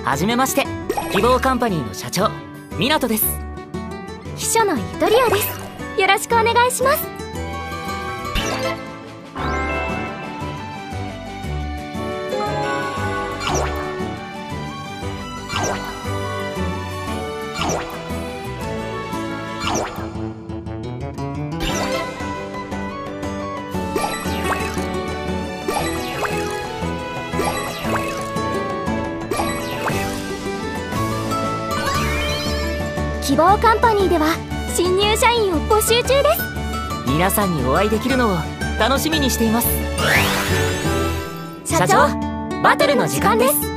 はじめまして、希望カンパニーの社長湊です。 秘書のゆとりおです。よろしくお願いします。希望カンパニーでは新入社員を募集中です。 皆さんにお会いできるのを楽しみにしています。社長、バトルの時間です。